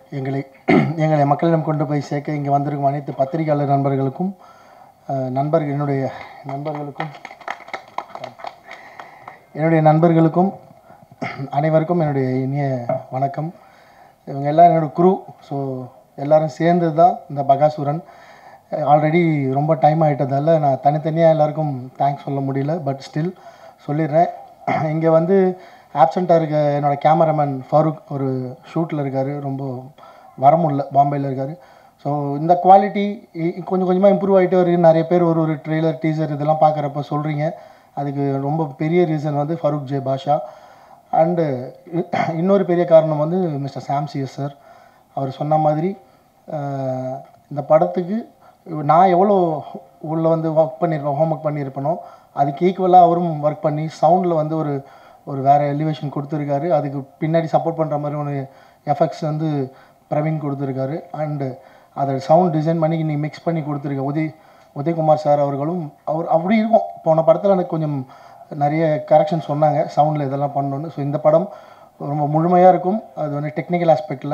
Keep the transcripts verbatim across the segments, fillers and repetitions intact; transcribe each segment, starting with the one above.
எங்களை எங்களை மக்களிடம் கொண்டு போய் சேர்க்க இங்கே வந்திருக்கும் அனைத்து பத்திரிகையாளர் நண்பர்களுக்கும் நண்பர்கள் என்னுடைய நண்பர்களுக்கும் என்னுடைய நண்பர்களுக்கும் அனைவருக்கும் என்னுடைய இனிய வணக்கம். இவங்க எல்லோரும் என்னோடய குரூ. ஸோ எல்லோரும் சேர்ந்து தான் இந்த பகாசுரன். ஆல்ரெடி ரொம்ப டைம் ஆகிட்டதால் நான் தனித்தனியாக எல்லாருக்கும் தேங்க்ஸ் சொல்ல முடியல. பட் ஸ்டில் சொல்லிடுறேன். இங்கே வந்து ஆப்சண்ட்டாக இருக்க என்னோடய கேமராமேன் ஃபாரூக் ஒரு ஷூட்டில் இருக்கார், ரொம்ப வர முடியல, பாம்பேயில் இருக்கார். ஸோ இந்த குவாலிட்டி கொஞ்சம் கொஞ்சமாக இம்ப்ரூவ் ஆகிட்டே வருது. நிறைய பேர் ஒரு ஒரு ட்ரெய்லர் டீசர் இதெல்லாம் பார்க்குறப்ப சொல்கிறீங்க. அதுக்கு ரொம்ப பெரிய ரீசன் வந்து ஃபரூக் ஜே பாஷா. அண்டு இன்னொரு பெரிய காரணம் வந்து மிஸ்டர் சாம் சிஎஸ் சார். அவர் சொன்ன மாதிரி இந்த படத்துக்கு நான் எவ்வளோ உள்ளே வந்து ஒர்க் பண்ணியிருப்பேன், ஹோம் ஒர்க் பண்ணியிருப்பேனோ அதுக்கு ஈக்குவலாக அவரும் ஒர்க் பண்ணி சவுண்டில் வந்து ஒரு ஒரு வேறு எலிவேஷன் கொடுத்துருக்காரு. அதுக்கு பின்னாடி சப்போர்ட் பண்ணுற மாதிரி ஒரு எஃபெக்ட்ஸ் வந்து பிரவீன் கொடுத்துருக்காரு. அண்டு அதை சவுண்ட் டிசைன் பண்ணி இன்னைக்கு மிக்ஸ் பண்ணி கொடுத்துருக்க உதய் உதயகுமார் சார் அவர்களும் அவர் அப்படி இருக்கும். போன படத்தில் எனக்கு கொஞ்சம் நிறைய கரெக்ஷன் சொன்னாங்க சவுண்டில் இதெல்லாம் பண்ணணுன்னு. ஸோ இந்த படம் ரொம்ப முழுமையாக இருக்கும். அது வந்து டெக்னிக்கல் ஆஸ்பெக்டில்.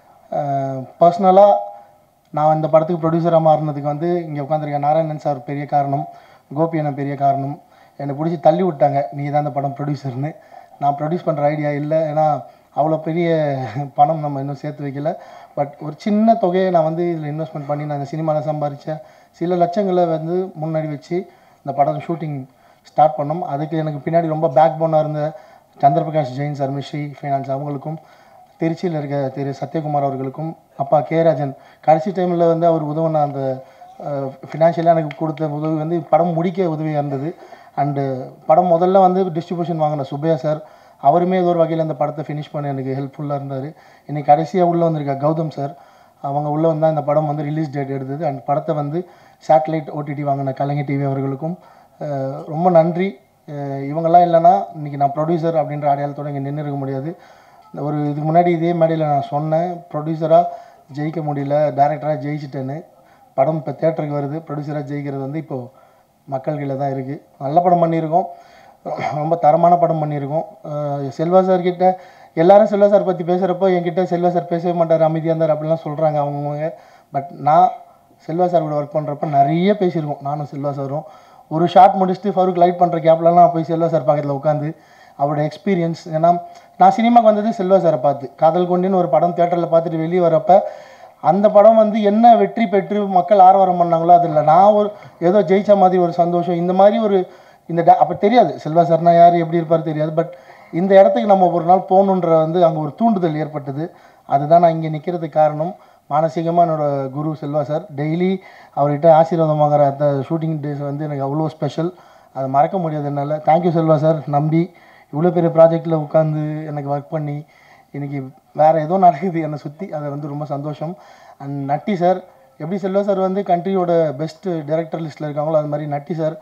பர்சனலாக நான் இந்த படத்துக்கு ப்ரொடியூசராக மாறினதுக்கு வந்து இங்கே உட்காந்துருக்க நாராயணன் சார் பெரிய காரணம், கோபி அண்ணன் பெரிய காரணம். என்னை பிடிச்சி தள்ளி விட்டாங்க, நீ தான் இந்த படம் ப்ரொடியூசர்னு. நான் ப்ரொடியூஸ் பண்ணுற ஐடியா இல்லை, ஏன்னா அவ்வளோ பெரிய பணம் நம்ம இன்னும் சேர்த்து வைக்கல. பட் ஒரு சின்ன தொகையை நான் வந்து இதில் இன்வெஸ்ட்மெண்ட் பண்ணி நான் இந்த சினிமாவில் சம்பாதிச்சேன் சில லட்சங்களை வந்து முன்னாடி வச்சு இந்த படம் ஷூட்டிங் ஸ்டார்ட் பண்ணோம். அதுக்கு எனக்கு பின்னாடி ரொம்ப பேக் போனாக இருந்த சந்திரபிரகாஷ் ஜெயின் சார், மிஸ்ரி ஃபைனான்ஸ் அவங்களுக்கும், திருச்சியில் இருக்க திரு சத்யகுமார் அவர்களுக்கும், அப்பா கேராஜன் கடைசி டைமில் வந்து அவர் உதவின அந்த ஃபினான்ஷியலாக எனக்கு கொடுத்த உதவி வந்து படம் முடிக்க உதவியாக இருந்தது. அண்டு படம் முதல்ல வந்து டிஸ்ட்ரிபியூஷன் வாங்கின சுப்பையா சார், அவருமே ஏதோ ஒரு வகையில் அந்த படத்தை ஃபினிஷ் பண்ண எனக்கு ஹெல்ப்ஃபுல்லாக இருந்தார். இன்றைக்கி கடைசியாக உள்ளே வந்திருக்க கௌதம் சார், அவங்க உள்ளே வந்தால் இந்த படம் வந்து ரிலீஸ் டேட் எடுத்தது. அந்த படத்தை வந்து சேட்டலைட் ஓடிடி வாங்கின கலைஞர் டிவி அவர்களுக்கும் ரொம்ப நன்றி. இவங்கெல்லாம் இல்லைனா இன்றைக்கி நான் ப்ரொடியூசர் அப்படின்ற அடையாளத்தோடு இங்கே நின்று இருக்க முடியாது. ஒரு இதுக்கு முன்னாடி இதே மேடையில் நான் சொன்னேன், ப்ரொடியூசராக ஜெயிக்க முடியல, டைரக்டராக ஜெயிச்சிட்டேன்னு. படம் இப்போ தேட்டருக்கு வருது, ப்ரொடியூசராக ஜெயிக்கிறது வந்து இப்போது மக்கள் கீழே தான் இருக்குது. நல்ல படம் பண்ணியிருக்கோம், ரொம்ப தரமான படம் பண்ணியிருக்கோம். செல்வா சார்கிட்ட எல்லோரும் செல்வா சார் பற்றி பேசுகிறப்போ என்கிட்ட செல்வா சார் பேசவே மாட்டார், அமைதியாக இருந்தார் அப்படிலாம் சொல்கிறாங்க அவங்கவுங்க. பட் நான் செல்வா சார் கூட ஒர்க் பண்ணுறப்ப நிறைய பேசியிருக்கோம் நானும் செல்வா சாரும். ஒரு ஷார்ட் முடிச்சுட்டு ஃபரூக் லைட் பண்ணுற கேப்லலாம் போய் செல்வா சார் பக்கத்தில் உட்காந்து அவரோட எக்ஸ்பீரியன்ஸ். ஏன்னா நான் சினிமாவுக்கு வந்தது செல்வா சாரை பார்த்து, காதல் கொண்டின்னு ஒரு படம் தேட்டரில் பார்த்துட்டு வெளியே வரப்போ அந்த படம் வந்து என்ன வெற்றி பெற்று மக்கள் ஆரவாரம் பண்ணாங்களோ அதில் நான் ஒரு ஏதோ ஜெயித்த மாதிரி ஒரு சந்தோஷம். இந்த மாதிரி ஒரு இந்த டே அப்போ தெரியாது செல்வா சார்னா யார் எப்படி இருப்பார் தெரியாது. பட் இந்த இடத்துக்கு நம்ம ஒரு நாள் போகணுன்ற வந்து அங்கே ஒரு தூண்டுதல் ஏற்பட்டது. அதுதான் நான் இங்கே நிற்கிறதுக்கு காரணம். மானசீகமாக என்னோடய குரு செல்வா சார், டெய்லி அவர்கிட்ட ஆசீர்வாதம் வாங்குற அந்த ஷூட்டிங் டேஸ் வந்து எனக்கு அவ்வளோ ஸ்பெஷல், அதை மறக்க முடியாது என்னால். தேங்க்யூ செல்வா சார், நம்பி இவ்வளோ பெரிய ப்ராஜெக்டில் உட்காந்து எனக்கு ஒர்க் பண்ணி இன்றைக்கி வேறு ஏதோ நடக்குது என்னை சுற்றி, அதை வந்து ரொம்ப சந்தோஷம். அண்ட் நட்டி சார், எப்படி செல்வா சார் வந்து கண்ட்ரியோட பெஸ்ட்டு டைரக்டர் லிஸ்ட்டில் இருக்காங்களோ அது மாதிரி நட்டி சார்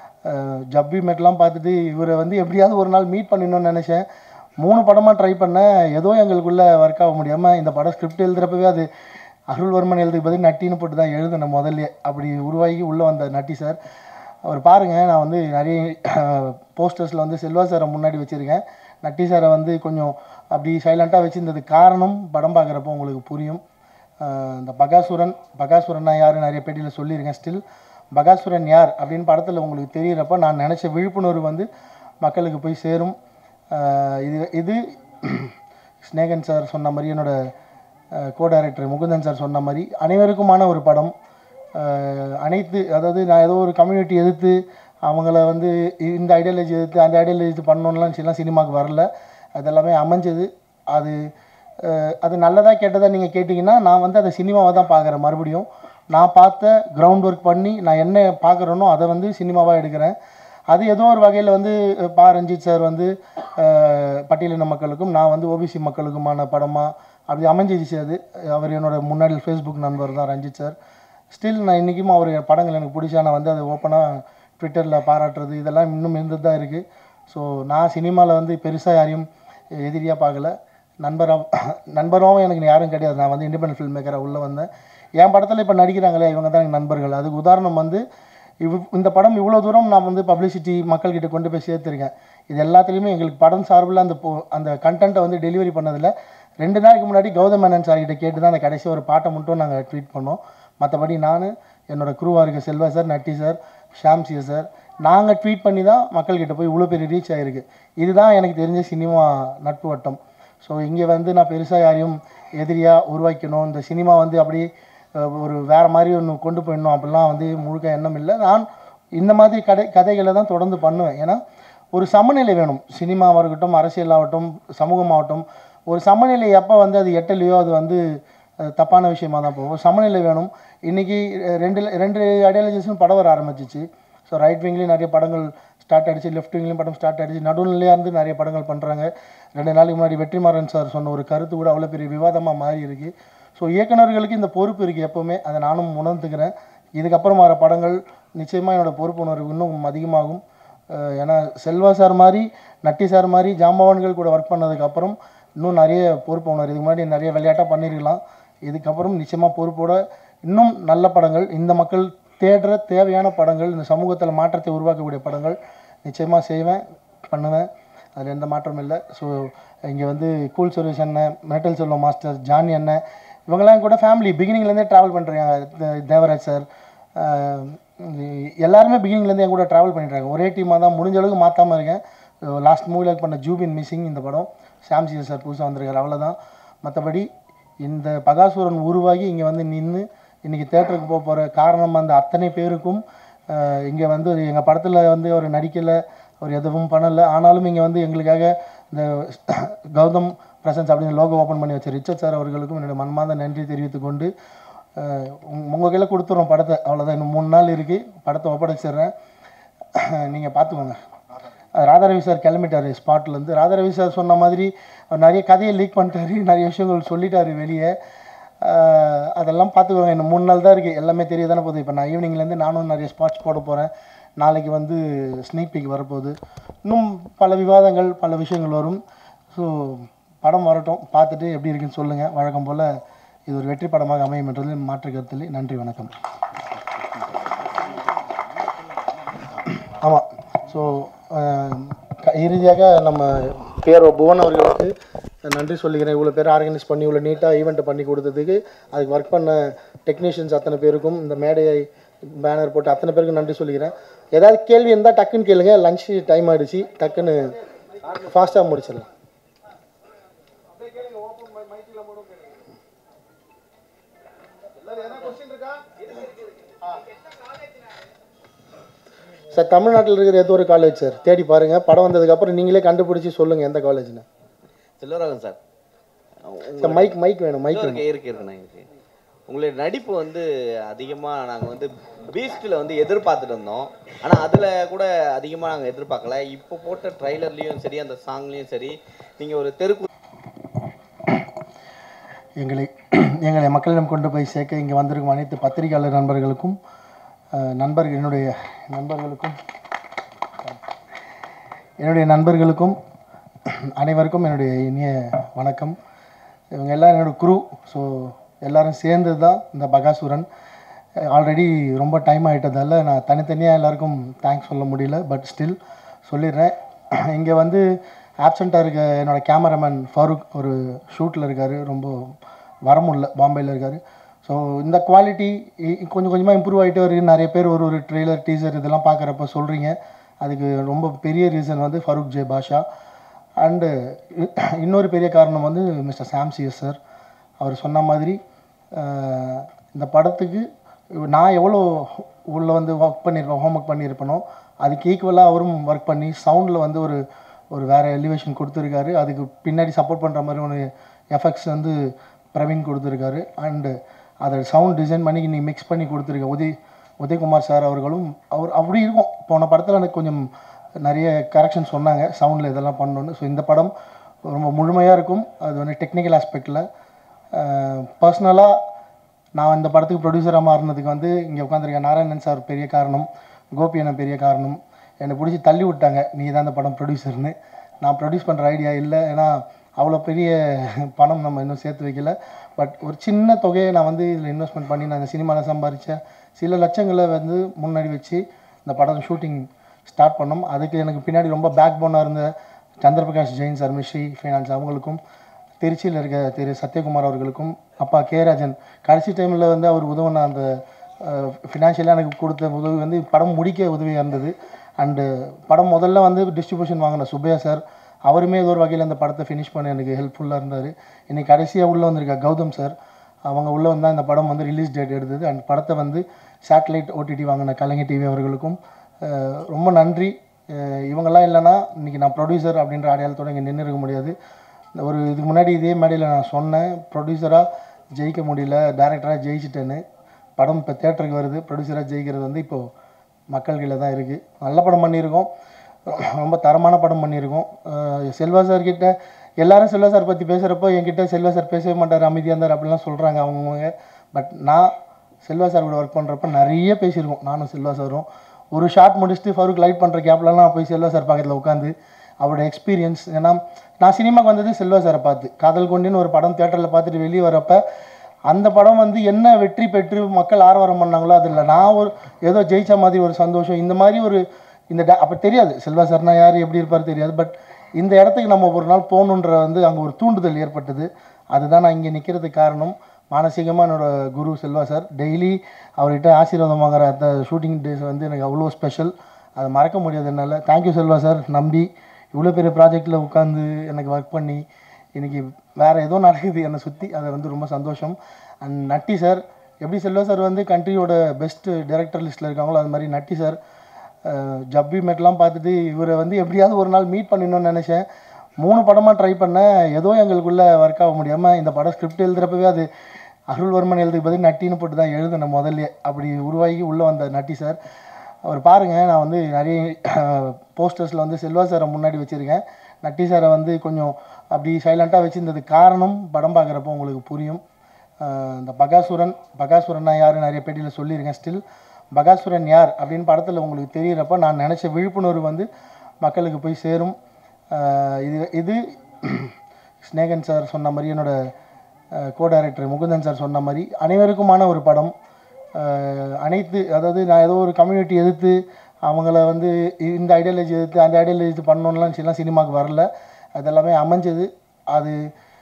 ஜப்பி மெட்லாம் பார்த்துட்டு இவரை வந்து எப்படியாவது ஒரு நாள் மீட் பண்ணிடணும்னு நினச்சேன். மூணு படமாக ட்ரை பண்ணேன், ஏதோ எங்களுக்குள்ளே ஒர்க் ஆக முடியாமல் இந்த படம் ஸ்கிரிப்ட் எழுதுகிறப்பவே அது அருள்வர்மன் எழுதுக்கு பதில் நட்டின்னு போட்டு தான் எழுதினேன் முதல்ல. அப்படி உருவாகி உள்ளே வந்த நட்டி சார், அவர் பாருங்கள், நான் வந்து நிறைய போஸ்டர்ஸில் வந்து செல்வா சாரை முன்னாடி வச்சுருக்கேன், நட்டி சாரை வந்து கொஞ்சம் அப்படி சைலண்ட்டாக வச்சுருந்தது காரணம் படம் பார்க்குறப்போ உங்களுக்கு புரியும். இந்த பகாசுரன் பகாசுரன்னா யார் நிறைய பேட்டியில் சொல்லியிருக்கேன். ஸ்டில் பகாசுரன் யார் அப்படின்னு படத்தில் உங்களுக்கு தெரிகிறப்ப நான் நினச்ச விழிப்புணர்வு வந்து மக்களுக்கு போய் சேரும். இது இது ஸ்னேகன் சார் சொன்ன மாதிரி, என்னோடய கோ டைரக்டர் முகுந்தன் சார் சொன்ன மாதிரி அனைவருக்குமான ஒரு படம். அனைத்து அதாவது நான் ஏதோ ஒரு கம்யூனிட்டி எதிர்த்து அவங்கள வந்து இந்த ஐடியாலஜி எதிர்த்து அந்த ஐடியாலஜி பண்ணணும்லாம் எல்லாம் சினிமாவுக்கு வரல. அதெல்லாமே அமைஞ்சது. அது அது நல்லதாக கேட்டதாக நீங்கள் கேட்டிங்கன்னா நான் வந்து அதை சினிமாவை தான் பார்க்குறேன். மறுபடியும் நான் பார்த்த கிரவுண்ட் ஒர்க் பண்ணி நான் என்ன பார்க்குறேனோ அதை வந்து சினிமாவாக எடுக்கிறேன். அது ஏதோ ஒரு வகையில் வந்து பா ரஞ்சித் சார் வந்து பட்டியலின மக்களுக்கும் நான் வந்து ஓபிசி மக்களுக்குமான படமாக அப்படி அமைஞ்சிச்சு. அது அவர் என்னோட முன்னாடி ஃபேஸ்புக் நண்பர் தான் ரஞ்சித் சார். ஸ்டில் நான் இன்றைக்கும் அவர் படங்கள் எனக்கு பிடிச்சா நான் வந்து அதை ஓப்பனாக ட்விட்டரில் பாராட்டுறது இதெல்லாம் இன்னும் இருந்துட்டு தான் இருக்குது. ஸோ நான் சினிமாவில் வந்து பெருசாக யாரையும் எதிரியாக பார்க்கல, நண்பராக நண்பராகவும் எனக்கு யாரும் கிடையாது. நான் வந்து இண்டிபெண்டன்ட் ஃபில்ம் மேக்கராக உள்ளே வந்தேன். என் படத்தில் இப்போ நடிக்கிறாங்களே இவங்க தான் எங்கள் நண்பர்கள். அதுக்கு உதாரணம் வந்து இவ் இந்த படம் இவ்வளோ தூரம் நான் வந்து பப்ளிசிட்டி மக்கள்கிட்ட கொண்டு போய் சேர்த்துருக்கேன். இது எல்லாத்துலேயுமே எங்களுக்கு படம் சார்பில் அந்த போ அந்த கண்டென்ட்டை வந்து டெலிவரி பண்ணதில் ரெண்டு நாளைக்கு முன்னாடி கௌதம் மேனன் சார் கிட்ட கேட்டு தான் அந்த கடைசி ஒரு பாட்டை மட்டும் நாங்கள் ட்வீட் பண்ணோம். மற்றபடி நான் என்னோடய குரூவாக இருக்க Selva sir, Natty sir, Shamsi sir நாங்கள் ட்வீட் பண்ணி தான் மக்கள்கிட்ட போய் இவ்வளோ பெரிய ரீச் ஆகிருக்கு. இதுதான் எனக்கு தெரிஞ்ச சினிமா நட்பு வட்டம். ஸோ இங்கே வந்து நான் பெருசாக யாரையும் எதிரியாக உருவாக்கணும், இந்த சினிமா வந்து அப்படி ஒரு வேறு மாதிரி ஒன்று கொண்டு போயிடணும் அப்படிலாம் வந்து முழுக்க எண்ணம் இல்லை. நான் இந்த மாதிரி கதை கதைகளை தான் தொடர்ந்து பண்ணுவேன். ஏன்னா ஒரு சமநிலை வேணும். சினிமாவாக இருக்கட்டும், அரசியலாகட்டும், சமூகமாகட்டும், ஒரு சமநிலை எப்போ வந்து அது எட்டலையோ அது வந்து தப்பான விஷயமாக தான் போகும். சமநிலை வேணும். இன்றைக்கி ரெண்டு ரெண்டு ஐடியாலஜிஸும் படம் வர ஆரம்பிச்சிச்சு. ஸோ ரைட் விங்லேயும் நிறைய படங்கள் ஸ்டார்ட் ஆகிடுச்சு, லெஃப்ட் விங்லேயும் படம் ஸ்டார்ட் ஆகிடுச்சு, நடுநிலையாக இருந்து நிறைய படங்கள் பண்ணுறாங்க. ரெண்டு நாளைக்கு முன்னாடி வெற்றிமாறன் சார் சொன்ன ஒரு கருத்து கூட அவ்வளோ பெரிய விவாதமாக மாறி இருக்குது. ஸோ இயக்குநர்களுக்கு இந்த பொறுப்பு இருக்குது எப்போவுமே, அதை நானும் உணர்ந்துக்கிறேன். இதுக்கப்புறம் வர படங்கள் நிச்சயமாக என்னோடய பொறுப்பு உணர்வு இன்னும் அதிகமாகும். ஏன்னா செல்வா சார் மாதிரி, நட்டி சார் மாதிரி ஜாம்பவான்கள் கூட ஒர்க் பண்ணதுக்கப்புறம் இன்னும் நிறைய பொறுப்பு உணர்வு. இதுக்கு முன்னாடி நிறைய விளையாட்டாக பண்ணியிருக்கலாம். இதுக்கப்புறம் நிச்சயமாக பொறுப்போட இன்னும் நல்ல படங்கள், இந்த மக்கள் தேடுற தேவையான படங்கள், இந்த சமூகத்தில் மாற்றத்தை உருவாக்கக்கூடிய படங்கள் நிச்சயமாக செய்வேன், பண்ணுவேன். அதில் எந்த மாற்றமும் இல்லை. ஸோ இங்கே வந்து கூல் சுரேஷ் அண்ணன், மெட்டல் செல்வம் மாஸ்டர், ஜானி அண்ணன், இவங்கெல்லாம் கூட ஃபேமிலி பிகினிங்லேருந்தே ட்ராவல் பண்ணுறாங்க. தேவராஜ் சார் எல்லாருமே பிகினிங்லேருந்து என் கூட ட்ராவல் பண்ணிட்டுருக்காங்க. ஒரே டீமாக தான், முடிஞ்ச அளவுக்கு மாற்றாமல் இருக்கேன். லாஸ்ட் மூவியில் பண்ண ஜூபின் மிஸ்ஸிங் இந்த படம், ஷாம்சி சார் புதுசாக வந்திருக்காரு, அவ்வளோதான். மற்றபடி இந்த பகாசூரன் உருவாகி இங்கே வந்து நின்று இன்றைக்கி தேட்டருக்கு போக போகிற காரணம் அந்த அத்தனை பேருக்கும், இங்கே வந்து எங்கள் படத்தில் வந்து அவர் நடிக்கலை, அவர் எதுவும் பண்ணலை, ஆனாலும் இங்கே வந்து எங்களுக்காக இந்த கௌதம் பிரசன்ஸ் அப்படின்னு லோகோ ஓப்பன் பண்ணி வச்ச ரிச்சர்ட் சார் அவர்களுக்கும் என்னோடய மனமார்ந்த நன்றி தெரிவித்துக் கொண்டு உங்கள் கையில் கொடுத்துட்றோம் படத்தை. அவ்வளோதான், இன்னும் மூணு நாள் இருக்குது, படத்தை ஒப்படைச்சிடுறேன், நீங்கள் பார்த்துக்கோங்க. ராதாரவி சார் கிளம்பிட்டார் ஸ்பாட்லேருந்து. ராதாரவி சார் சொன்ன மாதிரி அவர் நிறைய கதையை லீக் பண்ணிட்டாரு, நிறைய விஷயங்கள் சொல்லிட்டார் வெளியே. அதெல்லாம் பார்த்துக்கோங்க, இன்னும் மூணு நாள் தான் இருக்குது, எல்லாமே தெரிய தானே போகுது. இப்போ நான் ஈவினிங்லேருந்து நானும் நிறைய ஸ்பாட்ஸ் போட போகிறேன். நாளைக்கு வந்து ஸ்னீக் பீக் வரப்போகுது. இன்னும் பல விவாதங்கள், பல விஷயங்கள் வரும். ஸோ படம் வரட்டும், பார்த்துட்டு எப்படி இருக்குன்னு சொல்லுங்கள். வழக்கம் போல் இது ஒரு வெற்றி படமாக அமையும் என்றது மாற்று கருத்தில். நன்றி, வணக்கம். ஆமாம், ஸோ இறுதியாக நம்ம பேர் புவன் அவர்களுக்கு நன்றி சொல்லிக்கிறேன். இவ்வளோ பேர் ஆர்கனைஸ் பண்ணி இவ்வளோ நீட்டாக ஈவெண்ட்டை பண்ணி கொடுத்ததுக்கு, அதுக்கு ஒர்க் பண்ண டெக்னீஷியன்ஸ் அத்தனை பேருக்கும், இந்த மேடையை பேனர் போட்டு அத்தனை பேருக்கும் நன்றி சொல்லிக்கிறேன். ஏதாவது கேள்வி இருந்தால் டக்குன்னு கேளுங்க, லஞ்ச் டைம் ஆகிடுச்சு, டக்குன்னு ஃபாஸ்ட்டாக முடிச்சிடலாம். சார் தமிழ்நாட்டில் இருக்கிற ஏதோ ஒரு காலேஜ் சார், தேடி பாருங்கள். படம் வந்ததுக்கப்புறம் நீங்களே கண்டுபிடிச்சி சொல்லுங்கள் எந்த காலேஜ்னு. Selvaraghavan sir, sir mike mike வேணும், மைக் இருக்கு இருக்கு இருக்குண்ணா இருக்கு. உங்களுடைய நடிப்பு வந்து அதிகமாக நாங்கள் வந்து பீஸ்ட்டில் வந்து எதிர்பார்த்துட்டு இருந்தோம், ஆனால் அதில் கூட அதிகமாக நாங்கள் எதிர்பார்க்கல. இப்போ போட்ட ட்ரைலர்லேயும் சரி, அந்த சாங்லேயும் சரி, நீங்கள் ஒரு தெருக்கு எங்களை எங்களை மக்களிடம் கொண்டு போய் சேர்க்க இங்கே வந்திருக்கும் அனைத்து பத்திரிகையாளர் நண்பர்களுக்கும், நண்பர்கள் என்னுடைய நண்பர்களுக்கும் என்னுடைய நண்பர்களுக்கும் அனைவருக்கும் என்னுடைய இனிய வணக்கம். இவங்க எல்லோரும் என்னோடய குரூ. ஸோ எல்லோரும் சேர்ந்து தான் இந்த பகாசூரன். ஆல்ரெடி ரொம்ப டைம் ஆகிட்டதால் நான் தனித்தனியாக எல்லாருக்கும் தேங்க்ஸ் சொல்ல முடியல, பட் ஸ்டில் சொல்லிடுறேன். இங்கே வந்து ஆப்சண்ட்டாக இருக்க என்னோடய கேமராமேன் ஃபாரூக் ஒரு ஷூட்டில் இருக்கார், ரொம்ப வர முடியல, பாம்பேயில் இருக்கார். ஸோ இந்த குவாலிட்டி கொஞ்சம் கொஞ்சமாக இம்ப்ரூவ் ஆகிட்டே வருது. நிறைய பேர் ஒரு ஒரு ட்ரெய்லர், டீசர் இதெல்லாம் பார்க்குறப்ப சொல்கிறீங்க. அதுக்கு ரொம்ப பெரிய ரீசன் வந்து ஃபரூக் ஜே பாஷா. அண்டு இன்னொரு பெரிய காரணம் வந்து மிஸ்டர் சாம்சி சார். அவர் சொன்ன மாதிரி இந்த படத்துக்கு நான் எவ்வளோ உள்ளே வந்து ஒர்க் பண்ணியிருப்பேன், ஹோம் ஒர்க் பண்ணியிருப்பேனோ அதுக்கு ஈக்குவலாக அவரும் ஒர்க் பண்ணி சவுண்டில் வந்து ஒரு ஒரு வேறு எலிவேஷன் கொடுத்துருக்காரு. அதுக்கு பின்னாடி சப்போர்ட் பண்ணுற மாதிரி ஒரு எஃபெக்ட்ஸ் வந்து பிரவீன் கொடுத்துருக்காரு. அண்டு அதை சவுண்ட் டிசைன் பண்ணி இன்னைக்கு மிக்ஸ் பண்ணி கொடுத்துருக்க உதய் உதயகுமார் சார் அவர்களும் அவர் அப்படி இருக்கும். போன படத்தில் எனக்கு கொஞ்சம் நிறைய கரெக்ஷன் சொன்னாங்க சவுண்டில் இதெல்லாம் பண்ணணுன்னு. ஸோ இந்த படம் ரொம்ப முழுமையாக இருக்கும். அது வந்து டெக்னிக்கல் ஆஸ்பெக்டில் பர்சனலாக நான் இந்த படத்துக்கு ப்ரொடியூசராக மாறினதுக்கு வந்து இங்கே உட்காந்துருக்க நாராயணன் சார் பெரிய காரணம், கோபி அண்ணன் பெரிய காரணம். என்னை பிடிச்சி தள்ளி விட்டாங்க, நீ தான் இந்த படம் ப்ரொடியூசர்னு. நான் ப்ரொடியூஸ் பண்ணுற ஐடியா இல்லை, ஏன்னா அவ்வளோ பெரிய பணம் நம்ம இன்னும் சேர்த்து வைக்கல. பட் ஒரு சின்ன தொகையை நான் வந்து இதில் இன்வெஸ்ட்மெண்ட் பண்ணி நான் இந்த சினிமாவில் சம்பாதிச்சேன். சில லட்சங்களை வந்து முன்னாடி வச்சு இந்த படம் ஷூட்டிங் ஸ்டார்ட் பண்ணோம். அதுக்கு எனக்கு பின்னாடி ரொம்ப பேக் போனாக இருந்த சந்திரபிரகாஷ் ஜெயின் சார், மிஸ்ரி ஃபைனான்ஸ் அவங்களுக்கும், திருச்சியில் இருக்க திரு சத்யகுமார் அவர்களுக்கும், அப்பா கே ராஜன் கடைசி டைமில் வந்து அவர் உதவின அந்த ஃபினான்ஷியலாக எனக்கு கொடுத்த உதவி வந்து படம் முடிக்க உதவியாக இருந்தது. அண்டு படம் முதல்ல வந்து டிஸ்ட்ரிபியூஷன் வாங்கின சுப்பையா சார், அவருமே ஏதோ ஒரு வகையில் அந்த படத்தை ஃபினிஷ் பண்ண எனக்கு ஹெல்ப்ஃபுல்லாக இருந்தார். இன்றைக்கி கடைசியாக உள்ளே வந்திருக்க கௌதம் சார், அவங்க உள்ளே வந்தால் இந்த படம் வந்து ரிலீஸ் டேட் எடுத்தது. அந்த படத்தை வந்து சேட்டலைட் ஓடிடி வாங்கின கலைஞர் டிவி அவர்களுக்கும் ரொம்ப நன்றி. இவங்கெல்லாம் இல்லைன்னா இன்றைக்கி நான் ப்ரொடியூசர் அப்படின்ற அடையாளத்தோடு இங்கே நின்று இருக்க முடியாது. ஒரு இதுக்கு முன்னாடி இதே மேடையில் நான் சொன்னேன், ப்ரொடியூசராக ஜெயிக்க முடியல, டேரக்டராக ஜெயிச்சிட்டேன்னு. படம் இப்போ தேட்டருக்கு வருது, ப்ரொடியூசராக ஜெயிக்கிறது வந்து இப்போது மக்கள் கையில் தான் இருக்குது. நல்ல படம் பண்ணியிருக்கோம், ரொம்ப தரமான படம் பண்ணியிருக்கோம். செல்வா சார்கிட்ட எல்லோரும் செல்வா சார் பற்றி பேசுகிறப்போ என்கிட்ட செல்வா சார் பேசவே மாட்டார், அமைதியாக இருந்தார் அப்படிலாம் சொல்கிறாங்க அவங்கவுங்க. பட் நான் செல்வா சார் கூட ஒர்க் பண்ணுறப்ப நிறைய பேசியிருக்கோம் நானும் செல்வா சாரும். ஒரு ஷார்ட் முடிச்சுட்டு ஃபருக் லைட் பண்ணுற கேப்லலாம் போய் செல்வா சார் பக்கத்தில் உட்காந்து அவரோட எக்ஸ்பீரியன்ஸ். ஏன்னா நான் சினிமாவுக்கு வந்தது செல்வா சாரை பார்த்து, காதல் கொண்டின்னு ஒரு படம் தேட்டரில் பார்த்துட்டு வெளியே வரப்போ அந்த படம் வந்து என்ன வெற்றி பெற்று மக்கள் ஆரவாரம் பண்ணாங்களோ அதில் நான் ஒரு ஏதோ ஜெயிச்ச மாதிரி ஒரு சந்தோஷம். இந்த மாதிரி ஒரு இந்த டே அப்போ தெரியாது செல்வா சார்னா யார் எப்படி இருப்பார் தெரியாது. பட் இந்த இடத்துக்கு நம்ம ஒரு நாள் போகணுன்ற வந்து அங்கே ஒரு தூண்டுதல் ஏற்பட்டது. அதுதான் நான் இங்கே நிற்கிறதுக்கு காரணம். மானசீகமாக என்னோடய குரு செல்வா சார், டெய்லி அவர்கிட்ட ஆசீர்வாதம் வாங்குற அந்த ஷூட்டிங் டேஸ் வந்து எனக்கு அவ்வளோ ஸ்பெஷல், அதை மறக்க முடியாது என்னால். தேங்க்யூ செல்வா சார், நம்பி இவ்வளோ பெரிய ப்ராஜெக்டில் உட்காந்து எனக்கு ஒர்க் பண்ணி இன்றைக்கி வேறு ஏதோ நடக்குது என்னை சுற்றி, அதை வந்து ரொம்ப சந்தோஷம். அண்ட் நட்டி சார், எப்படி செல்வா சார் வந்து கண்ட்ரியோட பெஸ்ட்டு டைரக்டர் லிஸ்ட்டில் இருக்காங்களோ அது மாதிரி நட்டி சார் ஜப்பி மெட்லாம் பார்த்துட்டு இவரை வந்து எப்படியாவது ஒரு நாள் மீட் பண்ணிடணும்னு நினச்சேன். மூணு படமாக ட்ரை பண்ணேன், ஏதோ எங்களுக்குள்ளே ஒர்க் ஆக முடியாமல் இந்த படம் ஸ்கிரிப்ட் எழுதுகிறப்பவே அது அருள்வர்மன் எழுதுக்கு பதில் நட்டின்னு போட்டு தான் எழுதினேன் முதல்ல. அப்படி உருவாகி உள்ளே வந்த நட்டி சார், அவர் பாருங்கள், நான் வந்து நிறைய போஸ்டர்ஸில் வந்து செல்வா சாரை முன்னாடி வச்சுருக்கேன், நட்டி சாரை வந்து கொஞ்சம் அப்படி சைலண்ட்டாக வச்சுருந்தது காரணம் படம் பார்க்குறப்போ உங்களுக்கு புரியும். இந்த பகாசுரன் பகாசுரன்னா யார் நிறைய பேட்டியில் சொல்லியிருக்கேன். ஸ்டில் பகாசுரன் யார் அப்படின்னு படத்தில் உங்களுக்கு தெரிகிறப்ப நான் நினச்ச விழிப்புணர்வு வந்து மக்களுக்கு போய் சேரும். இது இது ஸ்னேகன் சார் சொன்ன மாதிரி, என்னோடய கோ டைரக்டர் முகுந்தன் சார் சொன்ன மாதிரி அனைவருக்குமான ஒரு படம். அனைத்து அதாவது நான் ஏதோ ஒரு கம்யூனிட்டி எதிர்த்து அவங்கள வந்து இந்த ஐடியாலஜி எதிர்த்து அந்த ஐடியாலஜி எதிர்த்து பண்ணணும்லாம் சில சினிமாவுக்கு வரல. அதெல்லாமே அமைஞ்சது. அது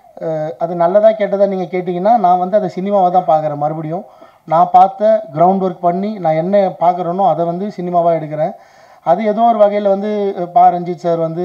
அது நல்லதாக கேட்டதாக நீங்கள் கேட்டிங்கன்னா நான் வந்து அதை சினிமாவை தான் பார்க்குறேன். மறுபடியும் நான் பார்த்த கிரவுண்ட் ஒர்க் பண்ணி நான் என்ன பார்க்குறேனோ அதை வந்து சினிமாவாக எடுக்கிறேன். அது ஏதோ ஒரு வகையில் வந்து பா ரஞ்சித் சார் வந்து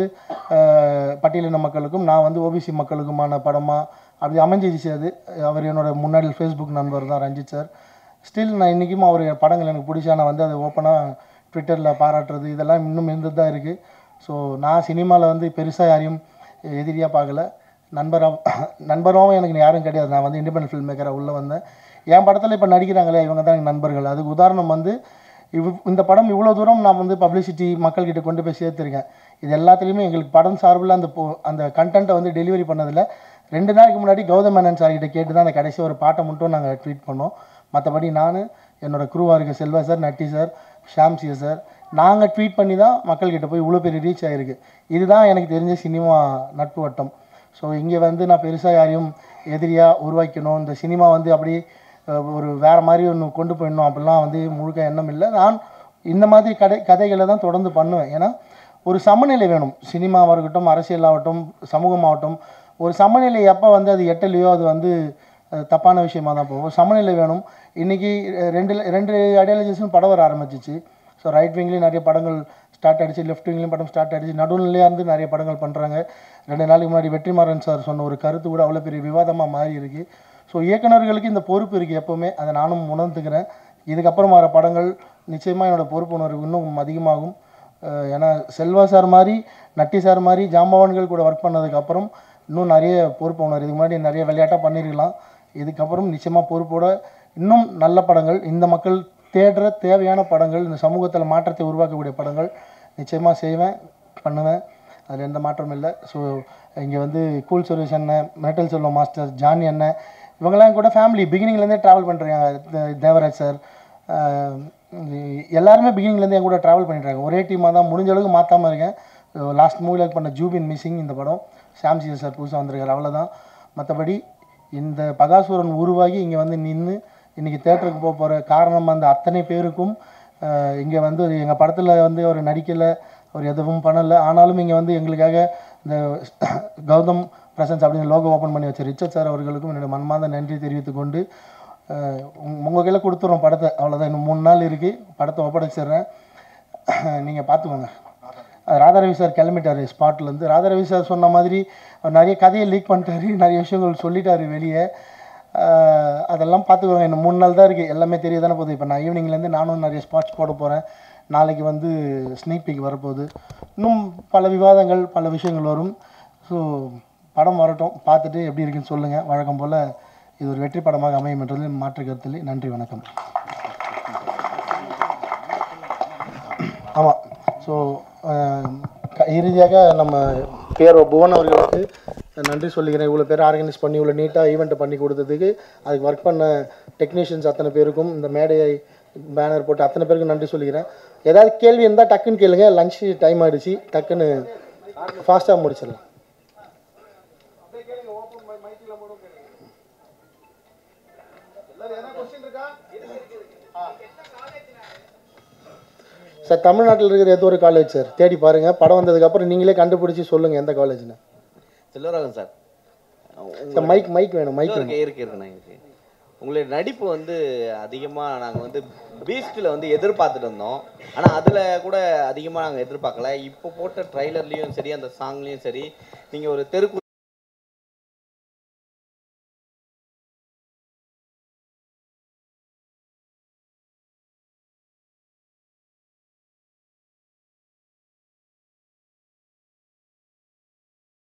பட்டியலின மக்களுக்கும் நான் வந்து ஓபிசி மக்களுக்குமான படமாக அப்படி அமைஞ்சிச்சு. அது அவர் என்னோட முன்னாடி ஃபேஸ்புக் நண்பர் தான் ரஞ்சித் சார். ஸ்டில் நான் இன்றைக்கும் அவர் படங்கள் எனக்கு பிடிச்சா நான் வந்து அதை ஓப்பனாக ட்விட்டரில் பாராட்டுறது இதெல்லாம் இன்னும் இருந்துட்டு தான் இருக்குது. ஸோ நான் சினிமாவில் வந்து பெருசாக யாரையும் எதிரியாக பார்க்கல, நண்பராக நண்பராகவும் எனக்கு யாரும் கிடையாது. நான் வந்து இண்டிபெண்டன்ட் ஃபில்ம் மேக்கராக உள்ளே வந்தேன். என் படத்தில் இப்போ நடிக்கிறாங்களே இவங்க தான் எங்கள் நண்பர்கள். அதுக்கு உதாரணம் வந்து இவ் இந்த படம் இவ்வளோ தூரம் நான் வந்து பப்ளிசிட்டி மக்கள்கிட்ட கொண்டு போய் சேர்த்துருக்கேன். இது எல்லாத்துலேயுமே எங்களுக்கு படம் சார்பில் அந்த அந்த கண்டென்ட்டை வந்து டெலிவரி பண்ணதில்லை. ரெண்டு நாளைக்கு முன்னாடி கௌதம் மேனன் சார்கிட்ட கேட்டு தான் அந்த கடைசி ஒரு பாட்டை மட்டும் நாங்கள் ட்வீட் பண்ணோம். மற்றபடி நான் என்னோடய குரூவாக இருக்க Selva sir, Natty sir, Shamsiya sir, நாங்கள் ட்வீட் பண்ணி தான் மக்கள்கிட்ட போய் இவ்வளோ பெரிய ரீச் ஆகிருக்கு. இதுதான் எனக்கு தெரிஞ்ச சினிமா நட்பு வட்டம். ஸோ இங்கே வந்து நான் பெருசாக யாரையும் எதிரியாக உருவாக்கணும், இந்த சினிமா வந்து அப்படி ஒரு வேறு மாதிரி ஒன்று கொண்டு போயிடணும் அப்படிலாம் வந்து முழுக்க எண்ணம் இல்லை. நான் இந்த மாதிரி கதை கதைகளை தான் தொடர்ந்து பண்ணுவேன். ஏன்னா ஒரு சமநிலை வேணும். சினிமாவாக இருக்கட்டும், அரசியலாகட்டும், சமூகமாகட்டும், ஒரு சமநிலை எப்போ வந்து அது எட்டலையோ அது வந்து தப்பான விஷயமாக தான் போகும். சமநிலை வேணும். இன்றைக்கி ரெண்டு ரெண்டு ஐடியாலஜிஸும் படம் வர ஆரம்பிச்சிச்சு. ஸோ ரைட் விங்லேயும் நிறைய படங்கள் ஸ்டார்ட் ஆகிடுச்சு, லெஃப்ட் விங்லேயும் படம் ஸ்டார்ட் ஆகிடுச்சு, நடுநிலையாக இருந்து நிறைய படங்கள் பண்ணுறாங்க. ரெண்டு நாளைக்கு முன்னாடி வெற்றிமாறன் சார் சொன்ன ஒரு கருத்து கூட அவ்வளோ பெரிய விவாதமாக மாறி இருக்குது. ஸோ இயக்குநர்களுக்கு இந்த பொறுப்பு இருக்குது எப்போவுமே, அதை நானும் உணர்ந்துக்கிறேன். இதுக்கப்புறம் வர படங்கள் நிச்சயமாக என்னோடய பொறுப்புணர்வு இன்னும் அதிகமாகும். ஏன்னா செல்வா சார் மாதிரி, நட்டி சார் மாதிரி ஜாம்பவான்கள் கூட ஒர்க் பண்ணதுக்கப்புறம் இன்னும் நிறைய பொறுப்பு உணர்வு. இதுக்கு முன்னாடி நிறைய விளையாட்டாக பண்ணியிருக்கலாம். இதுக்கப்புறம் நிச்சயமாக பொறுப்போட இன்னும் நல்ல படங்கள், இந்த மக்கள் தேடுற தேவையான படங்கள், இந்த சமூகத்தில் மாற்றத்தை உருவாக்கக்கூடிய படங்கள் நிச்சயமாக செய்வேன், பண்ணுவேன். அதில் எந்த மாற்றமும் இல்லை. ஸோ இங்கே வந்து கூல் சுரேஷ் அண்ணன், மெட்டல் செல்வம் மாஸ்டர், ஜானி அண்ணன், இவங்கெல்லாம் கூட ஃபேமிலி பிகினிங்லேருந்தே ட்ராவல் பண்ணுறாங்க. தேவராஜ் சார் எல்லாருமே பிகினிங்லேருந்து என் கூட ட்ராவல் பண்ணிட்டுருக்காங்க. ஒரே டீமாக தான், முடிஞ்ச அளவுக்கு மாற்றாமல் இருக்கேன். லாஸ்ட் மூவியில் பண்ண ஜூபின் மிஸ்ஸிங் இந்த படம், ஷாம்சியா சார் புதுசாக வந்திருக்காரு, அவ்வளோதான். மற்றபடி இந்த பகாசுரன் உருவாகி இங்கே வந்து நின்று இன்றைக்கி தேட்டருக்கு போக போகிற காரணம் அந்த அத்தனை பேருக்கும். இங்கே வந்து எங்கள் படத்தில் வந்து அவர் நடிக்கலை, அவர் எதுவும் பண்ணலை, ஆனாலும் இங்கே வந்து எங்களுக்காக இந்த கௌதம் ப்ரெசன்ஸ் அப்படின்னு லோகோ ஓப்பன் பண்ணி வச்ச ரிச்சர்ட் சார் அவர்களுக்கும் என்னுடைய மனமார்ந்த நன்றி தெரிவித்துக் கொண்டு உங்கள் கையில் கொடுத்துட்றோம் படத்தை. அவ்வளோதான், இன்னும் மூணு நாள் இருக்குது, படத்தை ஒப்படைச்சிடுறேன், நீங்கள் பார்த்துக்கோங்க. ராதாரவி சார் கிளம்பிட்டார் ஸ்பாட்லேருந்து. ராதாரவி சார் சொன்ன மாதிரி அவர் நிறைய கதையை லீக் பண்ணிட்டாரு, நிறைய விஷயங்கள் சொல்லிட்டாரு வெளியே. அதெல்லாம் பார்த்துக்கோங்க, இன்னும் மூணு நாள் தான் இருக்குது, எல்லாமே தெரிய தானே போகுது. இப்போ நான் ஈவினிங்லேருந்து நானும் நிறைய ஸ்பாட்ஸ் போட போகிறேன். நாளைக்கு வந்து ஸ்னீக் பீக் வரப்போகுது. இன்னும் பல விவாதங்கள் பல விஷயங்கள் வரும். ஸோ படம் வரட்டும், பார்த்துட்டு எப்படி இருக்குன்னு சொல்லுங்கள். வழக்கம் போல் இது ஒரு வெற்றி படமாக அமையும் என்றதில் மாற்று கருத்தில். நன்றி, வணக்கம். ஆமாம், ஸோ இறுதியாக நம்ம பேர் புவன் அவர்களுக்கு நன்றி சொல்லிக்கிறேன். இவ்வளோ பேர் ஆர்கனைஸ் பண்ணி இவ்வளோ நீட்டாக ஈவெண்ட்டை பண்ணி கொடுத்ததுக்கு, அதுக்கு ஒர்க் பண்ண டெக்னீஷியன்ஸ் அத்தனை பேருக்கும், இந்த மேடையை பேனர் போட்டு அத்தனை பேருக்கும் நன்றி சொல்லிக்கிறேன். ஏதாவது கேள்வி இருந்தால் டக்குன்னு கேளுங்க, லஞ்ச் டைம் ஆகிடுச்சு, டக்குன்னு ஃபாஸ்ட்டாக முடிச்சிடலாம். சார் தமிழ்நாட்டில் இருக்கிற ஏதோ ஒரு காலேஜ் சார், தேடி பாருங்கள். படம் வந்ததுக்கப்புறம் நீங்களே கண்டுபிடிச்சி சொல்லுங்கள் எந்த காலேஜ்னு. Selvaraghavan sir, sir mike mike வேணும், மைக் இருக்கு இருக்கு இருக்குண்ணா இருக்கு. உங்களுடைய நடிப்பு வந்து அதிகமாக நாங்கள் வந்து பீஸ்டில் வந்து எதிர்பார்த்துட்டு இருந்தோம், ஆனால் அதில் கூட அதிகமாக நாங்கள் எதிர்பார்க்கல. இப்போ போட்ட ட்ரைலர்லேயும் சரி, அந்த சாங்லேயும் சரி, நீங்கள் ஒரு தெருக்கு